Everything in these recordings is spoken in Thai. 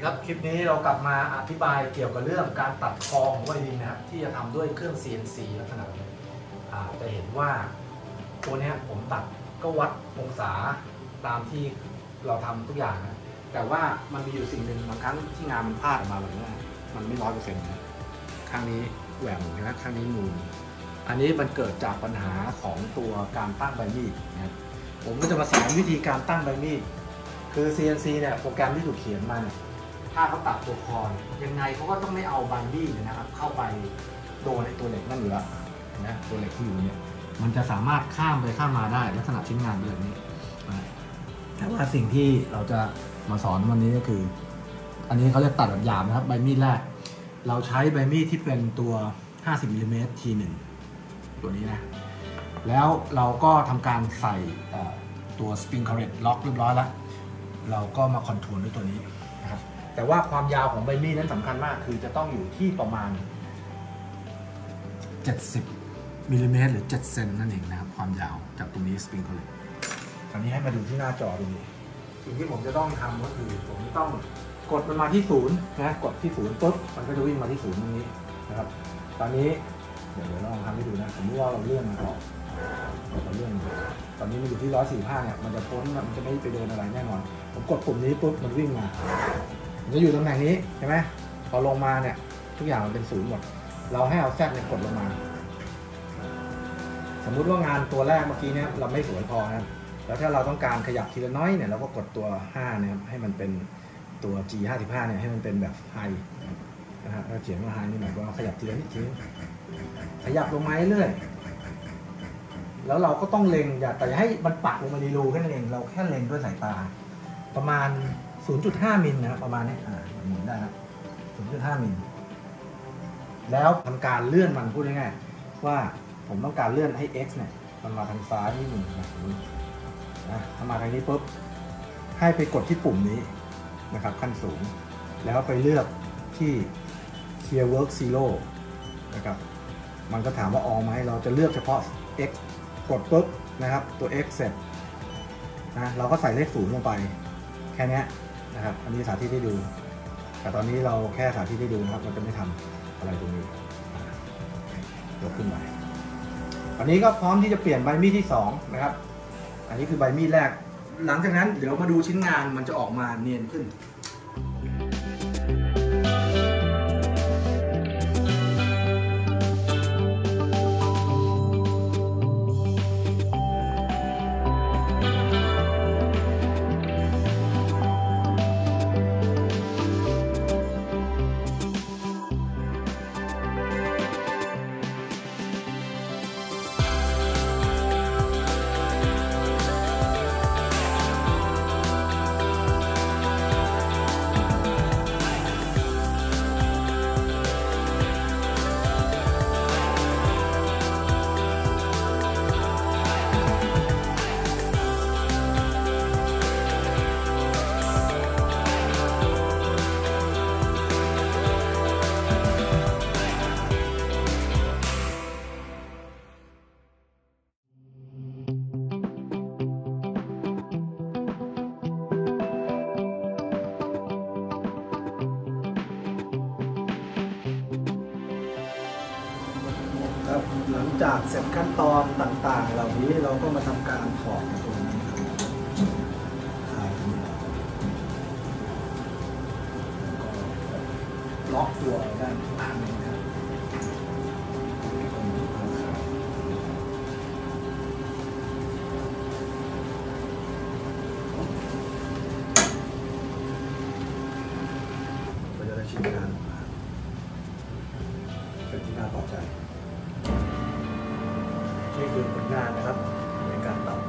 ครับคลิปนี้เรากลับมาอธิบายเกี่ยวกับเรื่องการตัดคอของไวโอลินนะครับที่จะทำด้วยเครื่อง CNC ลักษณะนี้จะเห็นว่าตัวนี้ผมตัดก็วัดองศาตามที่เราทำทุกอย่างนะแต่ว่ามันมีอยู่สิ่งหนึ่งบางครั้งที่งานมันพลาดออกมาแบบนี้มันไม่100%นะข้างนี้แหว่งนะข้างนี้นูนอันนี้มันเกิดจากปัญหาของตัวการตั้งใบมีดนะครับผมก็จะมาสอนวิธีการตั้งใบมีดคือ CNC เนี่ยโปรแกรมที่ถูกเขียนมาถ้าเขาตัดตัวคอยังไงเขาก็ต้องไม่เอาใบมีดนะครับเข้าไปโดนในตัวเหล็กนั่นอยู่แล้วนะตัวเหล็กที่อยู่เนี่ยมันจะสามารถข้ามไปข้ามมาได้ลักษณะชิ้นงานแบบนี้แต่ว่าสิ่งที่เราจะมาสอนวันนี้ก็คืออันนี้เขาเรียกตัดแบบหยาบนะครับใบมีดแรกเราใช้ใบมีดที่เป็นตัว50 มิลลิเมตร T1 ตัวนี้นะแล้วเราก็ทำการใส่ตัวสปริงคาร์เรตล็อกเรียบร้อยแล้วเราก็มาคอนโทรลด้วยตัวนี้นะครับแต่ว่าความยาวของใบมีดนั้นสำคัญมากคือจะต้องอยู่ที่ประมาณ70 มิลลิเมตรหรือ7 เซนนั่นเองนะครับความยาวจากตรงนี้สปริงคาร์เรตคราวนี้ให้มาดูที่หน้าจอตรงนี้สิ่งที่ผมจะต้องทำก็คือผมจะต้องกดมันมาที่ศูนย์นะกดที่ศูนย์ปุ๊บมันก็จะวิ่งมาที่ศูนย์ตรงนี้นะครับตอนนี้เดี๋ยวลองทำให้ดูนะสมมติว่าเราเลื่อนมันออกเราเลื่อนตอนนี้มันอยู่ที่145เนี่ยมันจะพ้นมันจะไม่ไปโดนอะไรแน่นอนผมกดปุ่มนี้ปุ๊บมันวิ่งมามันจะอยู่ตำแหน่งนี้ใช่ไหมพอลงมาเนี่ยทุกอย่างมันเป็นศูนย์หมดเราให้เอาแซดเนี่ยกดลงมาสมมุติว่างานตัวแรกเมื่อกี้เนี่ยเราไม่สวยพอนะแล้วถ้าเราต้องการขยับทีละน้อยเนี่ยเราก็กดตัว5เนี่ยให้มันเป็นตัว G55 เนี่ยให้มันเป็นแบบไฮนะฮะเราเขียนว่าไฮนี่หมายความว่าขยับทีละนิดทีขยับลงมาเรื่อยแล้วเราก็ต้องเล็งอย่าแต่ให้มันปักลงมาในรูแค่นั้นเองเราแค่เล็งด้วยสายตาประมาณ 0.5 มิลนะครับประมาณนี้หมุนได้ครับ 0.5 มิลแล้วทำการเลื่อนมันพูดง่ายๆว่าผมต้องการเลื่อนให้ x เนี่ยมันมาทางซ้ายนิดหนึ่งนะถ้ามาทางนี้ปุ๊บให้ไปกดที่ปุ่มนี้นะครับขั้นสูงแล้วไปเลือกที่ Clear Work Zero นะครับมันก็ถามว่าออกไหมเราจะเลือกเฉพาะ x กดปุ๊บนะครับตัว x เสร็จนะเราก็ใส่เลข0ลงไปแค่นี้นะครับอันนี้สาธิตให้ดูแต่ตอนนี้เราแค่สาธิตให้ดูนะครับเราจะไม่ทำอะไรตรงนี้ยกขึ้นไปอันนี้ก็พร้อมที่จะเปลี่ยนใบมีดที่2นะครับอันนี้คือใบมีดแรกหลังจากนั้นเดี๋ยวมาดูชิ้นงานมันจะออกมาเนียนขึ้นหลังจากเสร็จขั้นตอนต่างๆเหล่านี้เราก็มาทำการถอดตัวนี้ครับล็อกตัวด้านข้างนี้ครับก็จะได้ชิ้นงานเป็นที่น่าพอใจนี่คือผลงานนะครับในการตัด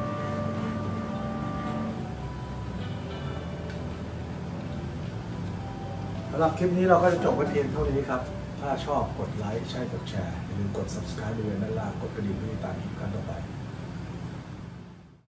สำหรับคลิปนี้เราก็จะจบไว้เพียงเท่านี้ครับถ้าชอบกดไลค์ใช่กดแชร์อย่าลืมกด subscribe บริเวณด้านล่างกดกระดิ่งเพื่อติดตามคลิปกันต่อไป